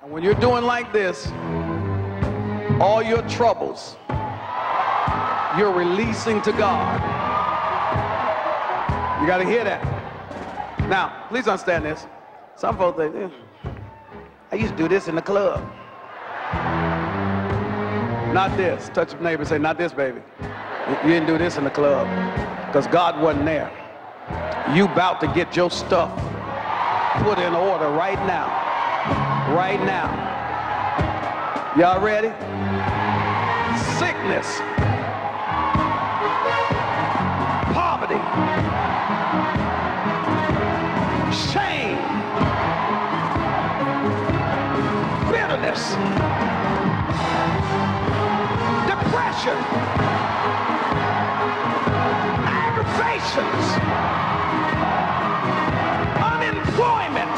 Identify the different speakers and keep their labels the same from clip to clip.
Speaker 1: When you're doing like this, all your troubles, you're releasing to God. You got to hear that. Now, please understand this. Some folks think, I used to do this in the club. Not this. Touch your neighbor and say, not this, baby. You didn't do this in the club because God wasn't there. You about to get your stuff put in order right now. Right now. Y'all ready? Sickness, poverty, shame, bitterness, depression, aggravations, unemployment.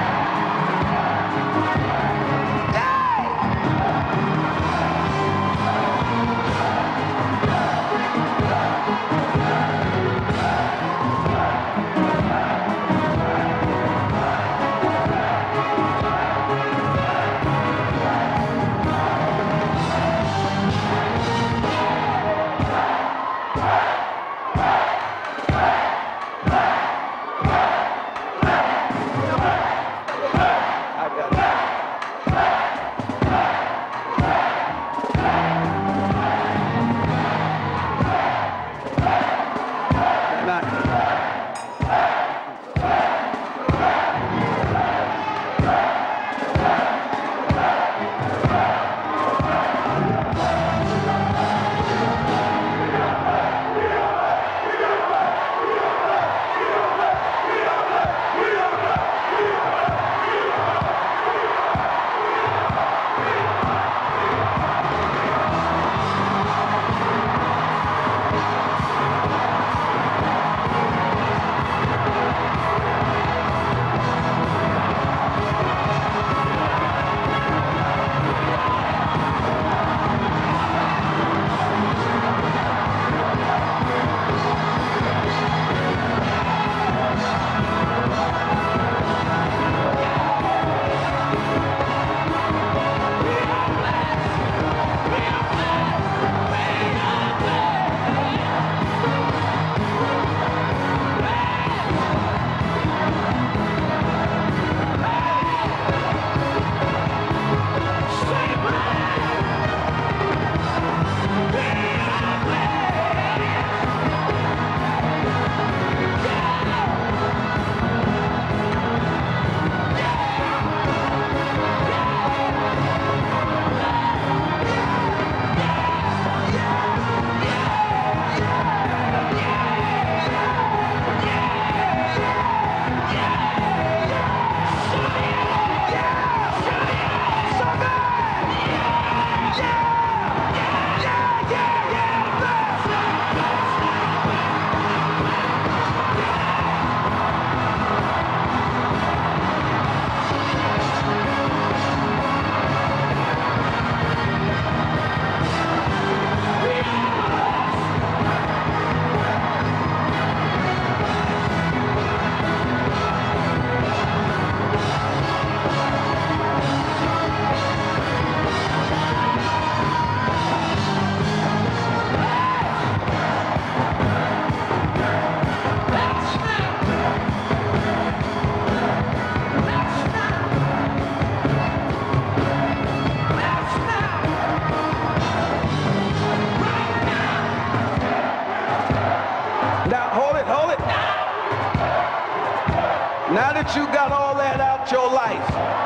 Speaker 1: Now that you got all that out your life,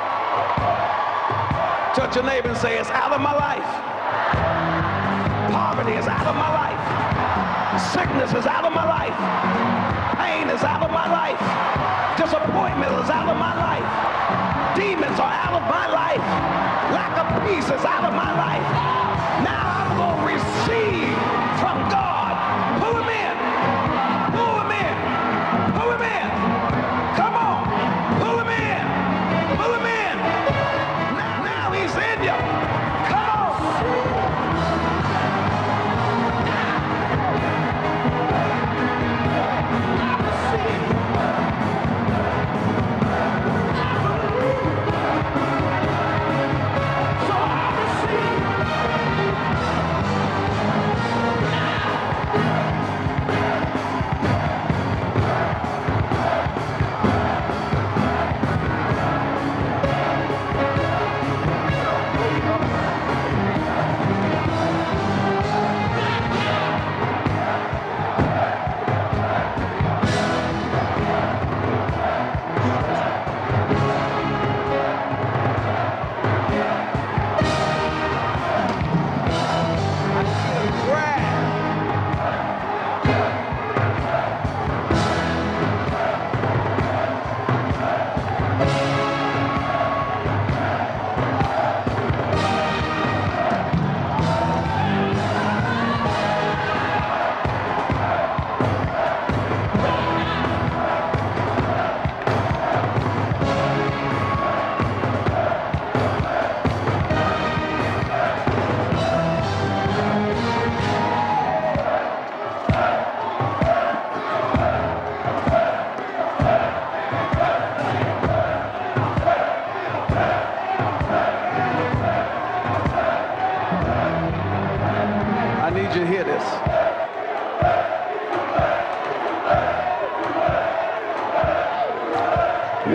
Speaker 1: touch your neighbor and say, it's out of my life. Poverty is out of my life. Sickness is out of my life. Pain is out of my life. Disappointment is out of my life. Demons are out of my life. Lack of peace is out of my life. Now I'm going to receive from God. Pull him in. Pull him in. Pull him in. Come on. Pull him in. Pull him in. Now he's in you. Come on.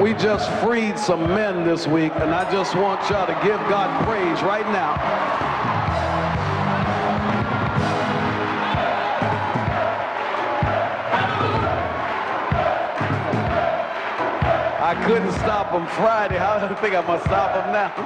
Speaker 1: We just freed some men this week, and I just want y'all to give God praise right now. I couldn't stop them Friday. I think I'm going to stop them now.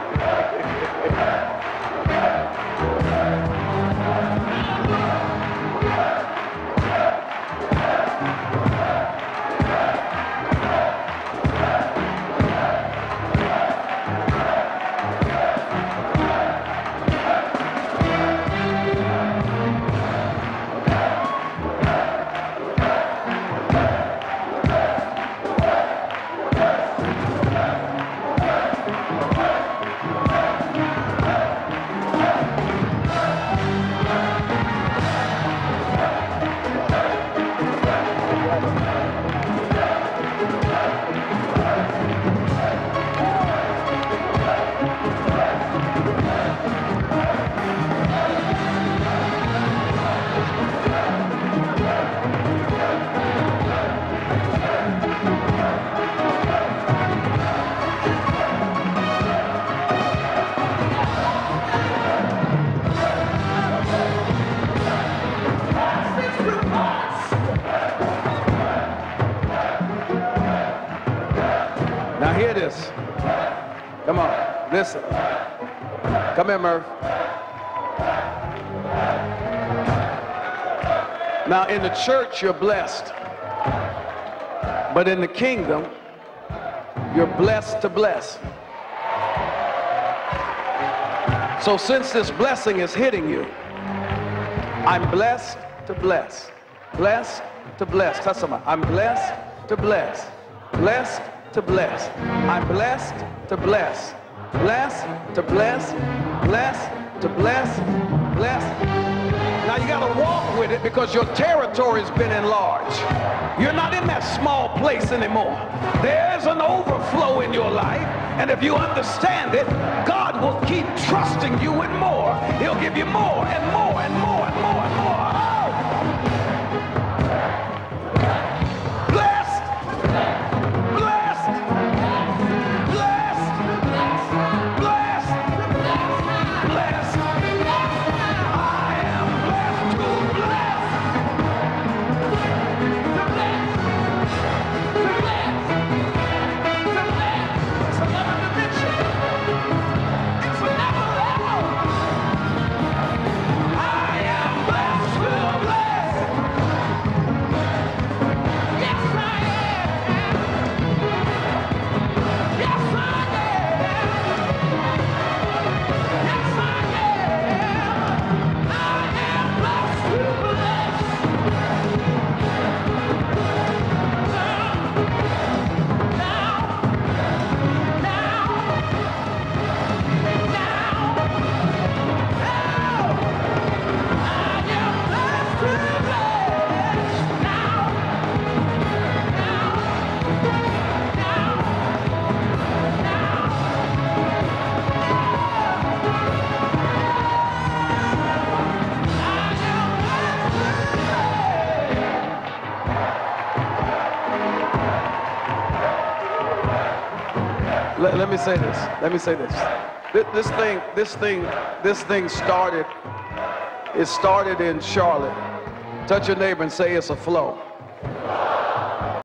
Speaker 1: Now hear this. Come on, listen. Come here, Murph. Now in the church you're blessed, but in the kingdom you're blessed to bless. So since this blessing is hitting you, I'm blessed to bless. Blessed to bless. Tell somebody, I'm blessed to bless. Blessed to bless. I'm blessed to bless. Blessed to bless. Blessed to bless. Blessed. Now you got to walk with it because your territory's been enlarged. You're not in that small place anymore. There's an overflow in your life, and if you understand it, God will keep trusting you with more. He'll give you more and more and more and more and more. Let me say this. Let me say this. This thing started. It started in Charlotte. Touch your neighbor and say it's a flow.